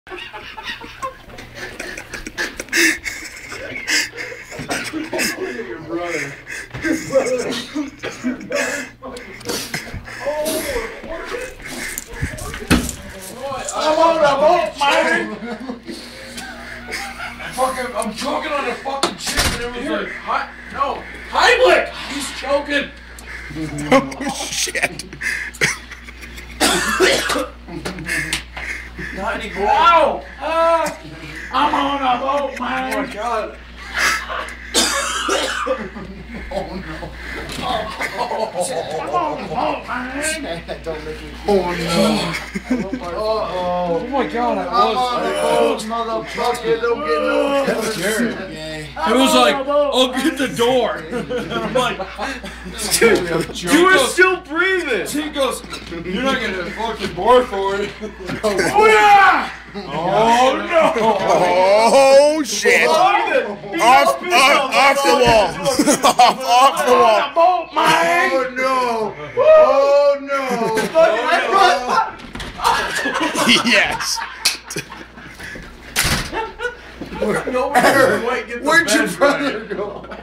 Your brother. I'm on a boat, man. I'm choking on a fucking chick and everyone's like, no, Heimlich! He's choking. Oh, shit. Not anymore. Ow! I'm on a boat, man. Oh my god. Oh no. I'm on a boat, man. Don't make me. Oh no. Oh my god, I was. Motherfucker, don't get no. That was scary. It was like, I'll get the door. I'm like, dude, you were still breathing. He goes, you're not gonna fucking board for it. Oh yeah! Oh no! Oh shit! Off the wall! Off the wall! Oh no! Oh no! Yes. Where'd your brother go?